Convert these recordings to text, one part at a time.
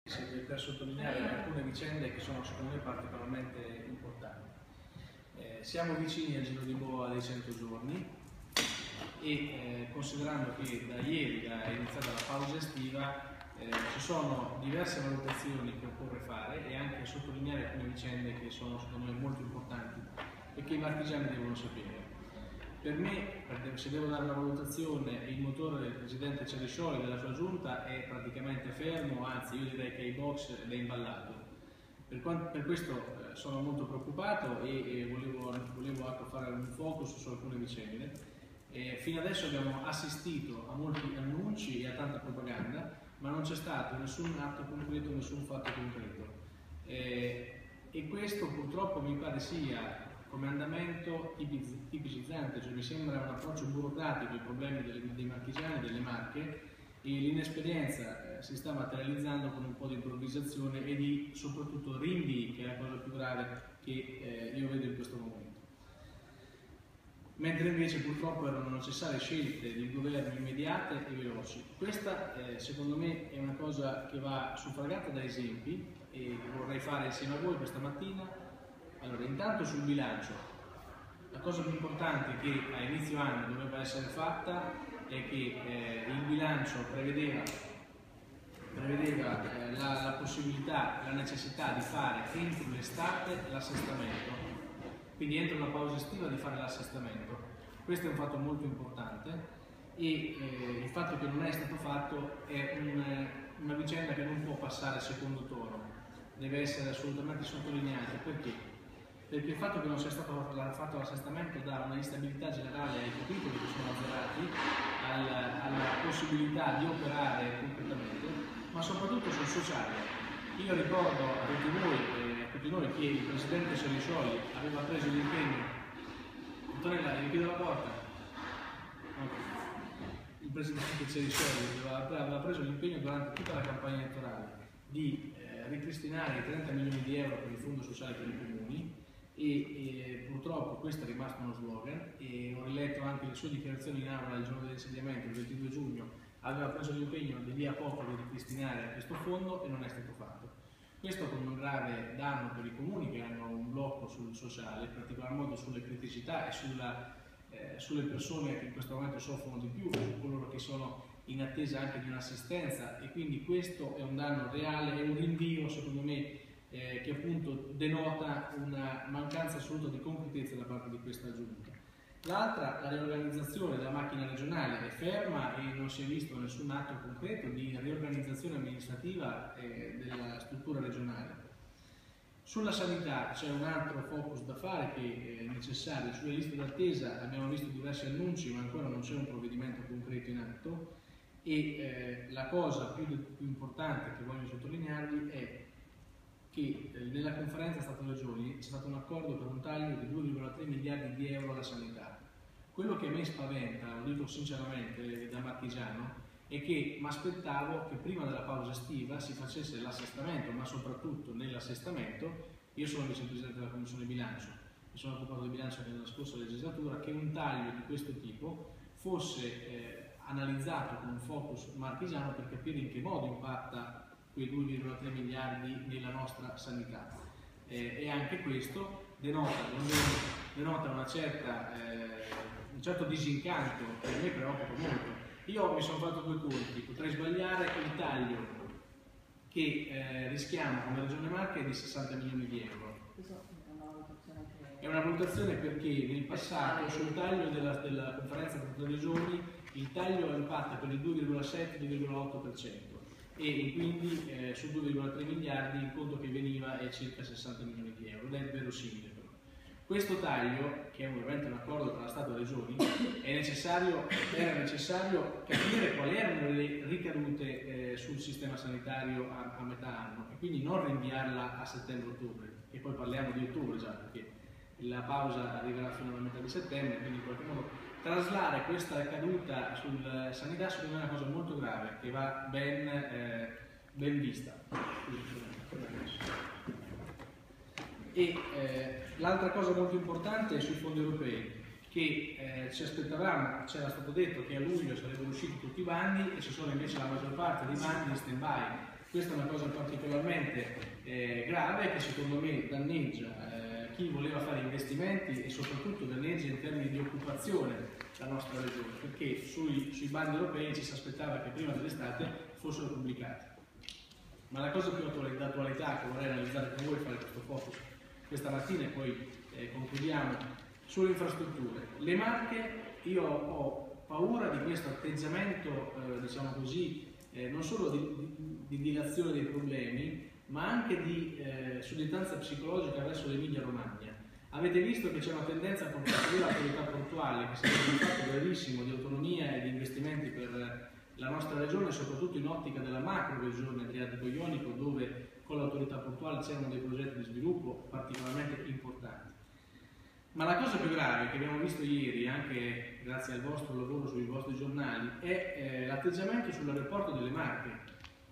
Per sottolineare alcune vicende che sono secondo me particolarmente importanti. Siamo vicini al Giro di Boa dei 100 giorni e considerando che da ieri è iniziata la pausa estiva ci sono diverse valutazioni che occorre fare e anche sottolineare alcune vicende che sono secondo me molto importanti e che i marchigiani devono sapere. Per me, se devo dare una valutazione, il motore del presidente Ceriscioli e della sua giunta è praticamente fermo, anzi io direi che è in box ed è imballato. Per questo sono molto preoccupato e volevo fare un focus su alcune vicende. Fino adesso abbiamo assistito a molti annunci e a tanta propaganda, ma non c'è stato nessun atto concreto, nessun fatto concreto. E questo purtroppo mi pare sia come andamento tipicizzante, cioè mi sembra un approccio burocratico ai problemi dei marchigiani, delle Marche, e l'inesperienza si sta materializzando con un po' di improvvisazione e di soprattutto rinvii, che è la cosa più grave che io vedo in questo momento. Mentre invece purtroppo erano necessarie scelte di governo immediate e veloci. Questa secondo me è una cosa che va suffragata da esempi e vorrei fare insieme a voi questa mattina. Allora, intanto sul bilancio, la cosa più importante che a inizio anno doveva essere fatta è che il bilancio prevedeva la possibilità, la necessità di fare entro l'estate l'assestamento, quindi entro la pausa estiva di fare l'assestamento. Questo è un fatto molto importante e il fatto che non è stato fatto è una vicenda che non può passare a secondo tono, deve essere assolutamente sottolineata. Perché? Perché il fatto che non sia stato fatto l'assestamento dà una instabilità generale ai capitoli che sono azzerati, alla possibilità di operare concretamente, ma soprattutto sul sociale. Io ricordo a tutti noi che il presidente Ceriscioli aveva preso l'impegno. Antonella, gli chiudo la porta. Il presidente Ceriscioli aveva preso l'impegno durante tutta la campagna elettorale di ripristinare i 30 milioni di euro per il fondo sociale per i comuni. E purtroppo questo è rimasto uno slogan e ho riletto anche le sue dichiarazioni in aula il giorno dell'insediamento, il 22 giugno, aveva preso l'impegno di lì a poco di ripristinare questo fondo e non è stato fatto. Questo con un grave danno per i comuni che hanno un blocco sul sociale, in particolar modo sulle criticità e sulle persone che in questo momento soffrono di più, su coloro che sono in attesa anche di un'assistenza, e quindi questo è un danno reale, è un rinvio secondo me che appunto denota una mancanza assoluta di concretezza da parte di questa giunta. L'altra, la riorganizzazione della macchina regionale, è ferma e non si è visto nessun atto concreto di riorganizzazione amministrativa della struttura regionale. Sulla sanità c'è un altro focus da fare che è necessario. Sulle liste d'attesa abbiamo visto diversi annunci, ma ancora non c'è un provvedimento concreto in atto, e la cosa più importante che voglio sottolinearvi è che nella conferenza Stato-Regioni c'è stato un accordo per un taglio di 2,3 miliardi di euro alla sanità. Quello che a me spaventa, lo dico sinceramente da marchigiano, è che mi aspettavo che prima della pausa estiva si facesse l'assestamento, ma soprattutto nell'assestamento, io sono vicepresidente della Commissione Bilancio, mi sono occupato di bilancio nella scorsa legislatura, che un taglio di questo tipo fosse analizzato con un focus marchigiano per capire in che modo impatta quei 2,3 miliardi nella nostra sanità. E anche questo denota un certo disincanto che a me preoccupa molto. Io mi sono fatto due conti, potrei sbagliare il taglio che rischiamo come Regione Marche è di 60 milioni di euro. È una valutazione perché nel passato sul taglio della conferenza tra le regioni il taglio impatta per il 2,7-2,8%. e quindi su 2,3 miliardi il conto che veniva è circa 60 milioni di euro, ed è verosimile però. Questo taglio, che è ovviamente un accordo tra Stato e Regioni, era necessario capire quali erano le ricadute sul sistema sanitario a metà anno e quindi non rinviarla a settembre-ottobre, e poi parliamo di ottobre già perché la pausa arriverà fino alla metà di settembre, quindi in qualche modo traslare questa caduta sul sanità secondo me è una cosa molto grave che va ben vista. E l'altra cosa molto importante è sui fondi europei, che ci aspettavamo, c'era stato detto che a luglio sarebbero usciti tutti i bandi e ci sono invece la maggior parte dei bandi in stand by. Questa è una cosa particolarmente grave che secondo me danneggia chi voleva fare investimenti e soprattutto danneggia in termini di occupazione la nostra regione, perché sui bandi europei ci si aspettava che prima dell'estate fossero pubblicati. Ma la cosa più d'attualità che vorrei analizzare con voi, fare questo focus questa mattina e poi concludiamo, sulle infrastrutture. Le Marche, io ho paura di questo atteggiamento, diciamo così, non solo di dilazione dei problemi, ma anche di sudditanza psicologica verso l'Emilia Romagna. Avete visto che c'è una tendenza a portare via l'autorità portuale, che sarebbe un fatto gravissimo di autonomia e di investimenti per la nostra regione, soprattutto in ottica della macro regione Adriatico-Ionico, dove con l'autorità portuale c'erano dei progetti di sviluppo particolarmente importanti. Ma la cosa più grave che abbiamo visto ieri, anche grazie al vostro lavoro sui vostri giornali, è l'atteggiamento sull'aeroporto delle Marche.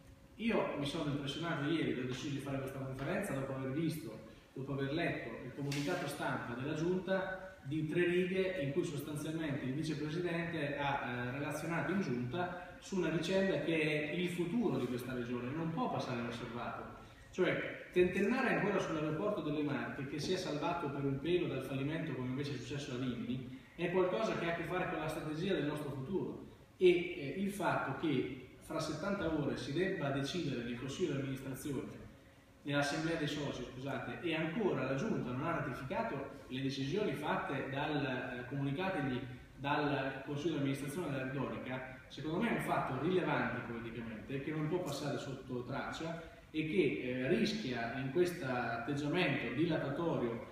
Io mi sono impressionato ieri, ho deciso di fare questa conferenza dopo aver visto, dopo aver letto il comunicato stampa della Giunta di 3 righe in cui sostanzialmente il vicepresidente ha relazionato in Giunta su una vicenda che è il futuro di questa regione, non può passare inosservato. Cioè, tentennare ancora sull'aeroporto delle Marche, che si è salvato per un pelo dal fallimento come invece è successo a Rimini, è qualcosa che ha a che fare con la strategia del nostro futuro. E il fatto che fra 70 ore si debba decidere nel Consiglio di amministrazione, nell'Assemblea dei soci, scusate, e ancora la Giunta non ha ratificato le decisioni fatte comunicatagli dal Consiglio di amministrazione della Redonica, secondo me è un fatto rilevante politicamente, che non può passare sotto traccia e che rischia in questo atteggiamento dilatatorio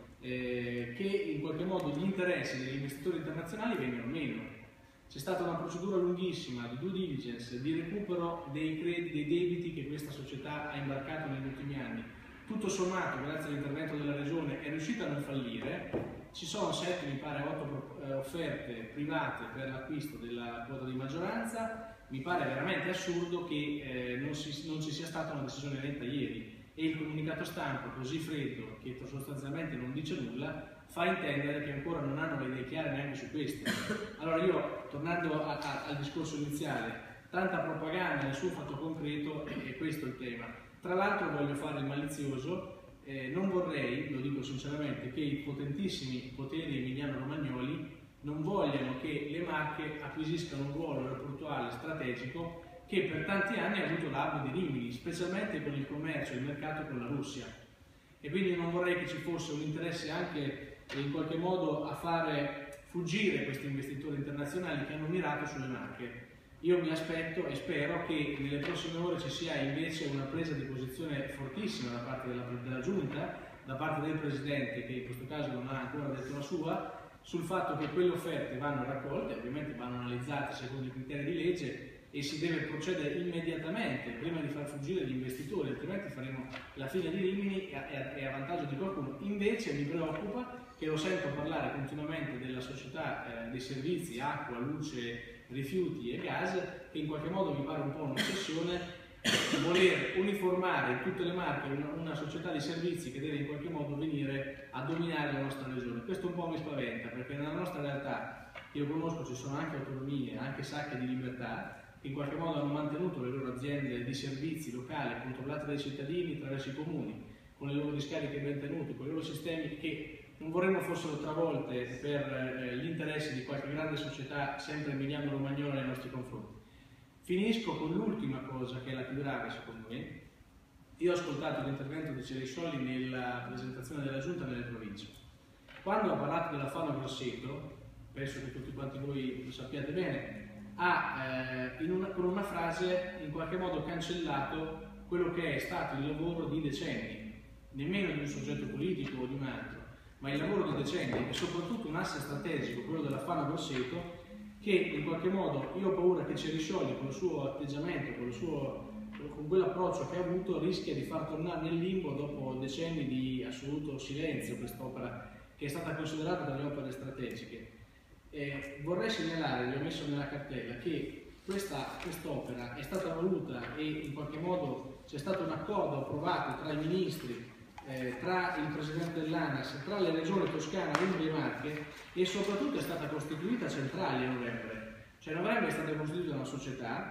che in qualche modo gli interessi degli investitori internazionali vengano meno. C'è stata una procedura lunghissima di due diligence, di recupero dei debiti che questa società ha imbarcato negli ultimi anni. Tutto sommato, grazie all'intervento della Regione, è riuscita a non fallire. Ci sono 7, mi pare, 8 offerte private per l'acquisto della quota di maggioranza. Mi pare veramente assurdo che non ci sia stata una decisione lenta ieri, e il comunicato stampa così freddo, che sostanzialmente non dice nulla, fa intendere che ancora non hanno le idee chiare neanche su questo. Allora io, tornando al discorso iniziale, tanta propaganda, nessun fatto concreto, e questo è il tema. Tra l'altro voglio fare il malizioso, non vorrei, lo dico sinceramente, che i potentissimi poteri emiliano-romagnoli non vogliano che le Marche acquisiscano un ruolo aeroportuale strategico che per tanti anni ha avuto l'hub di Rimini, specialmente con il commercio e il mercato con la Russia. E quindi non vorrei che ci fosse un interesse anche in qualche modo a fare fuggire questi investitori internazionali che hanno mirato sulle Marche. Io mi aspetto e spero che nelle prossime ore ci sia invece una presa di posizione fortissima da parte della Giunta, da parte del Presidente, che in questo caso non ha ancora detto la sua, sul fatto che quelle offerte vanno raccolte, ovviamente vanno analizzate secondo i criteri di legge, e si deve procedere immediatamente prima di far fuggire gli investitori, altrimenti faremo la fine di Rimini e a vantaggio di qualcuno. Invece mi preoccupa, che lo sento parlare continuamente della società dei servizi, acqua, luce, rifiuti e gas, che in qualche modo mi pare un po' un'ossessione voler uniformare in tutte le Marche una società di servizi che deve in qualche modo venire a dominare la nostra regione. Questo un po' mi spaventa, perché nella nostra realtà, che io conosco, ci sono anche autonomie, anche sacche di libertà, che in qualche modo hanno mantenuto le loro aziende di servizi locali controllate dai cittadini attraverso i comuni, con le loro discariche ben tenute, con i loro sistemi che non vorremmo fossero travolte per gli interessi di qualche grande società sempre emiliano-romagnola nei nostri confronti. Finisco con l'ultima cosa, che è la più grave secondo me. Io ho ascoltato l'intervento di Ceriscioli nella presentazione della Giunta nelle province. Quando ha parlato della Fano Grosseto, penso che tutti quanti voi lo sappiate bene, ha con una frase in qualche modo cancellato quello che è stato il lavoro di decenni, nemmeno di un soggetto politico o di un altro, ma il lavoro di decenni, e soprattutto un asse strategico, quello della Fano Grosseto, che in qualche modo io ho paura che Ceriscioli, con il suo atteggiamento, con quell'approccio che ha avuto, rischia di far tornare nel limbo dopo decenni di assoluto silenzio quest'opera, che è stata considerata tra le opere strategiche. Vorrei segnalare, vi ho messo nella cartella, che quest'opera è stata voluta e in qualche modo c'è stato un accordo approvato tra i ministri, tra il Presidente dell'ANAS, tra le regioni Toscana, Umbria e Marche, e soprattutto è stata costituita centrale a novembre. Cioè a novembre è stata costituita una società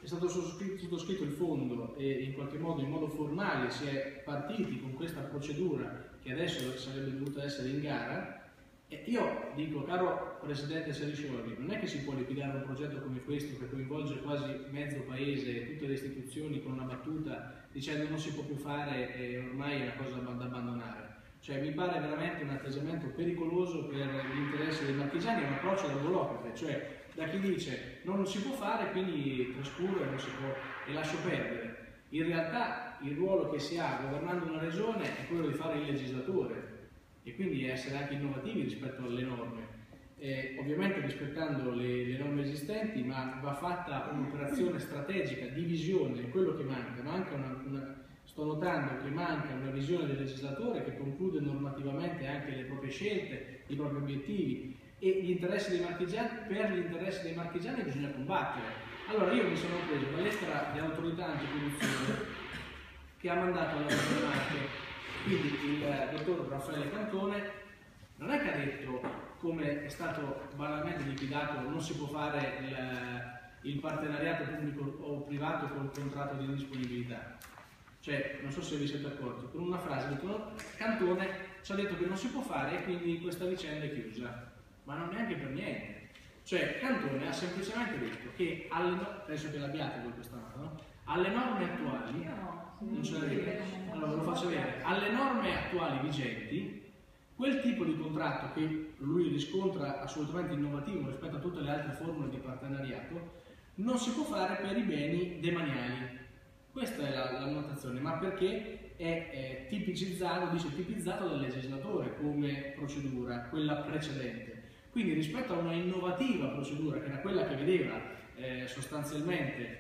è stato sottoscritto il fondo e in qualche modo, in modo formale, si è partiti con questa procedura che adesso sarebbe dovuta essere in gara. E io dico, caro Presidente Ceriscioli, non è che si può liquidare un progetto come questo che coinvolge quasi mezzo paese e tutte le istituzioni con una battuta dicendo non si può più fare e ormai è una cosa da abbandonare. Cioè mi pare veramente un atteggiamento pericoloso per gli interessi dei marchigiani, è un approccio da volocrate, cioè da chi dice non si può fare quindi trascuro e non si può e lascio perdere. In realtà il ruolo che si ha governando una regione è quello di fare il legislatore e quindi essere anche innovativi rispetto alle norme, ovviamente rispettando le norme esistenti, ma va fatta un'operazione strategica di visione, è quello che manca sto notando che manca una visione del legislatore che conclude normativamente anche le proprie scelte, i propri obiettivi e gli interessi dei marchigiani. Per gli interessi dei marchigiani bisogna combattere. Allora io mi sono preso la lettera di autorità anticorruzione che ha mandato alla Regione Marche. Quindi il dottor Raffaele Cantone non è che ha detto, come è stato banalmente liquidato, non si può fare il partenariato pubblico o privato col contratto di disponibilità. Cioè, non so se vi siete accorti, con una frase il dottor Cantone ci ha detto che non si può fare e quindi questa vicenda è chiusa. Ma non neanche per niente. Cioè, Cantone ha semplicemente detto che, penso che l'abbiate voi questa no? Alle norme attuali, non ce l'avete, allora ve lo faccio vedere, alle norme attuali vigenti, quel tipo di contratto che lui riscontra assolutamente innovativo rispetto a tutte le altre formule di partenariato, non si può fare per i beni demaniali. Questa è la notazione, ma perché è tipizzato dal legislatore come procedura, quella precedente. Quindi rispetto a una innovativa procedura, che era quella che vedeva sostanzialmente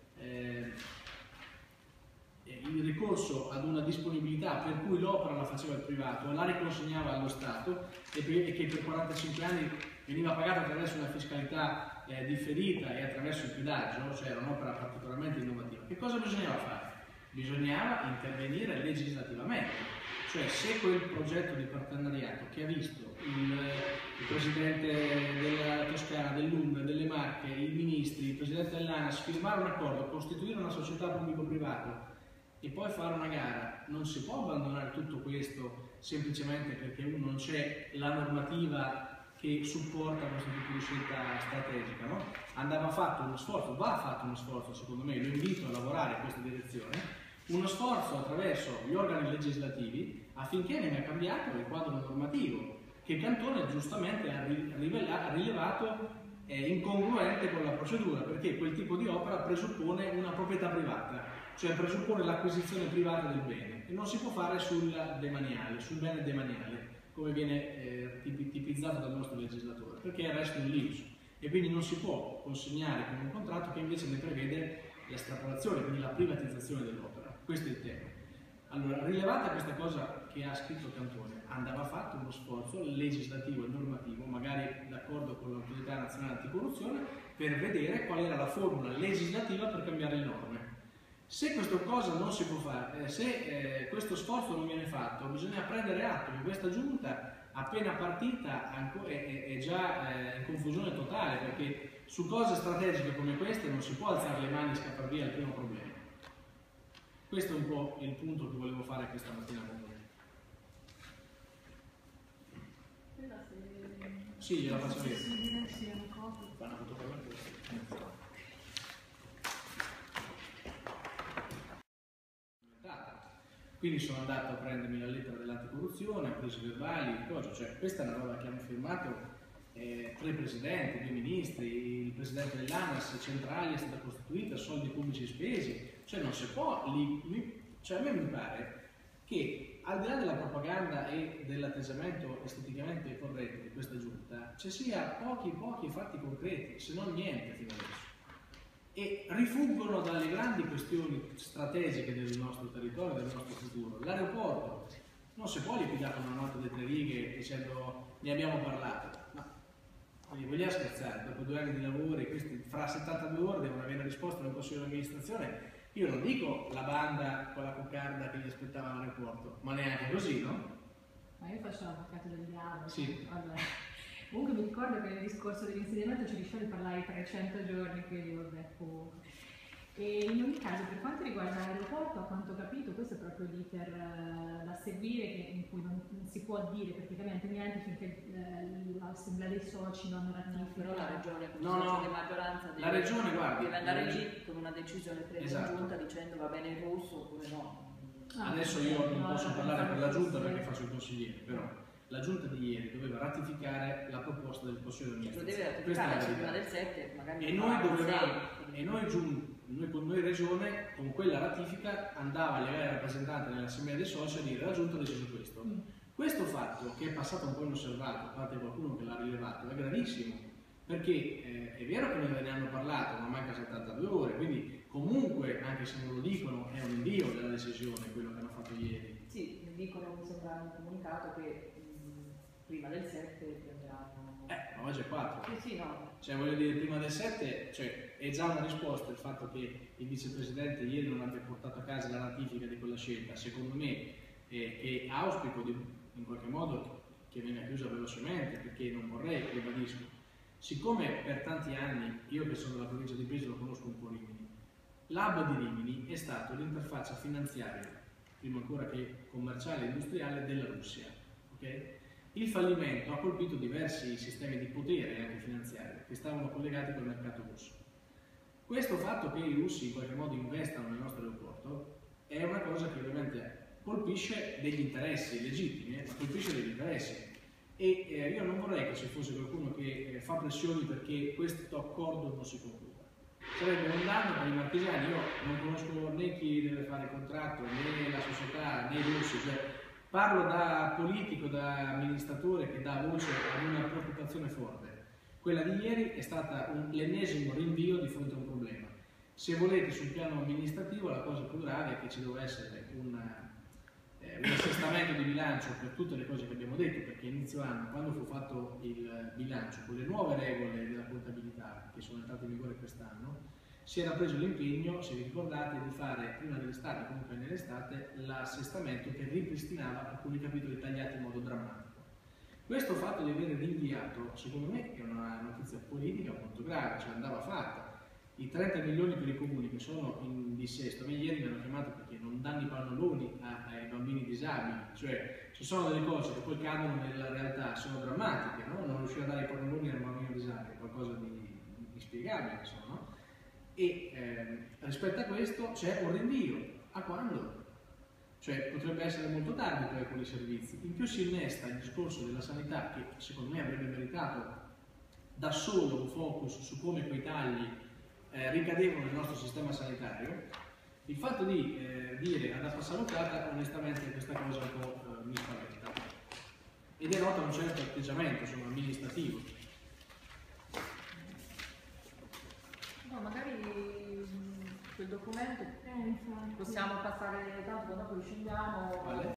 il ricorso ad una disponibilità per cui l'opera la faceva il privato, la riconsegnava allo Stato e che per 45 anni veniva pagata attraverso una fiscalità differita e attraverso il pedaggio, cioè era un'opera particolarmente innovativa. Che cosa bisognava fare? Bisognava intervenire legislativamente. Cioè, se quel progetto di partenariato che ha visto il presidente della Toscana, dell'Umbria, delle Marche, i ministri, il presidente dell'ANAS firmare un accordo, costituire una società pubblico-privato e poi fare una gara, non si può abbandonare tutto questo semplicemente perché non c'è la normativa che supporta questo tipo di scelta strategica, no? Andava fatto uno sforzo, va fatto uno sforzo secondo me, lo invito a lavorare in questa direzione, uno sforzo attraverso gli organi legislativi affinché venga cambiato il quadro normativo che Cantone giustamente ha rilevato incongruente con la procedura, perché quel tipo di opera presuppone una proprietà privata, cioè presuppone l'acquisizione privata del bene e non si può fare sul bene demaniale come viene tipizzato dal nostro legislatore, perché resta un l'IUS e quindi non si può consegnare con un contratto che invece ne prevede l'estrapolazione, quindi la privatizzazione dell'opera. Questo è il tema. Allora, rilevata questa cosa che ha scritto Cantone, andava fatto uno sforzo legislativo e normativo, magari d'accordo con l'Autorità Nazionale Anticorruzione, per vedere qual era la formula legislativa per cambiare le norme. Se questa cosa non si può fare, se questo sforzo non viene fatto, bisogna prendere atto che questa giunta appena partita è già in confusione totale, perché su cose strategiche come queste non si può alzare le mani e scappare via al primo problema. Questo è un po' il punto che volevo fare questa mattina con voi. Sì, gliela faccio vedere. Fanno fotografia. Quindi sono andato a prendermi la lettera dell'anticorruzione, ho preso i verbali, cose. Cioè, questa è una roba che hanno firmato 3 presidenti, 2 ministri, il presidente dell'ANAS centrale è stata costituita, soldi pubblici spesi, cioè non si può cioè a me mi pare che al di là della propaganda e dell'atteggiamento esteticamente corretto di questa giunta ci sia pochi fatti concreti, se non niente fino adesso, e rifuggono dalle grandi questioni strategiche del nostro territorio, del nostro futuro. L'aeroporto non si può liquidare con una nota di 3 righe dicendo ne abbiamo parlato. Vogliamo scherzare, dopo 2 anni di lavori, questi fra 72 ore devono avere risposta dal Consiglio di amministrazione. Io non dico la banda con la coccarda che gli aspettava all'aeroporto, ma neanche così, no? Ma io faccio l'avvocato del diavolo. Sì. Allora, comunque mi ricordo che nel discorso dell'insediamento ci diceva di parlare di 300 giorni, quindi vabbè, E in ogni caso, per quanto riguarda l'aeroporto, a quanto ho capito, questo è proprio l'iter da seguire, in cui non si può dire praticamente niente finché l'assemblea dei soci non ratifica. Però la regione, come No, di maggioranza, la regione, guardi, deve andare lì con una decisione presa esatto. in giunta dicendo va bene il rosso oppure no. Adesso io non posso parlare per la giunta perché faccio il consigliere, però la giunta di ieri doveva ratificare la proposta del consiglio di Lo amministrazione. deve ratificare prima del 7, magari. E noi dovevamo, noi regione con quella ratifica andava a legare il rappresentante nell'assemblea dei soci a dire la giunta ha deciso questo. Questo fatto, che è passato un po' inosservato da parte di qualcuno che l'ha rilevato, è gravissimo, perché è vero che noi ne hanno parlato, ma manca 72 ore, quindi comunque, anche se non lo dicono, è un invio della decisione quello che hanno fatto ieri. Sì, mi dicono, mi sembra un comunicato che prima del 7 prenderanno. Ma oggi è 4. Sì, no. Cioè, voglio dire, prima del 7, cioè, è già una risposta il fatto che il vicepresidente ieri non abbia portato a casa la ratifica di quella scelta. Secondo me, e auspico in qualche modo che venga chiusa velocemente, perché non vorrei, ribadisco, siccome per tanti anni, io che sono della provincia di Pesaro lo conosco un po' Rimini, l'hub di Rimini è stato l'interfaccia finanziaria, prima ancora che commerciale e industriale, della Russia. Okay? Il fallimento ha colpito diversi sistemi di potere anche finanziari che stavano collegati col mercato russo. Questo fatto che i russi in qualche modo investano nel nostro aeroporto è una cosa che ovviamente colpisce degli interessi legittimi, ma colpisce degli interessi. E io non vorrei che ci fosse qualcuno che fa pressioni perché questo accordo non si concluda. Sarebbe un danno per i marchigiani. Io non conosco né chi deve fare il contratto, né la società, né i russi. Cioè, parlo da politico, da amministratore che dà voce ad una preoccupazione forte. Quella di ieri è stata l'ennesimo rinvio di fronte a un problema. Se volete, sul piano amministrativo la cosa più grave è che ci deve essere un assestamento di bilancio per tutte le cose che abbiamo detto, perché inizio anno, quando fu fatto il bilancio con le nuove regole della contabilità che sono entrate in vigore quest'anno, si era preso l'impegno, se vi ricordate, di fare prima dell'estate, comunque nell'estate, l'assestamento che ripristinava alcuni capitoli tagliati in modo drammatico. Questo fatto di aver rinviato, secondo me, è una notizia politica molto grave, cioè andava fatta. I 30 milioni per i comuni che sono in dissesto, a me ieri mi hanno chiamato perché non danno i pannoloni ai bambini disabili, cioè ci sono delle cose che poi cadono nella realtà, sono drammatiche, no? Non riuscire a dare i pannoloni al bambino disabile, è qualcosa di inspiegabile, insomma, no? E rispetto a questo c'è un rinvio. A quando? Cioè potrebbe essere molto tardi per alcuni servizi. In più si innesta il discorso della sanità, che secondo me avrebbe meritato da solo un focus su come quei tagli ricadevano nel nostro sistema sanitario. Il fatto di dire ad acqua salutata, onestamente questa cosa un po' mi spaventa e denota un certo atteggiamento, insomma, amministrativo. No, magari quel documento possiamo passare tanto quando poi scendiamo. Vale.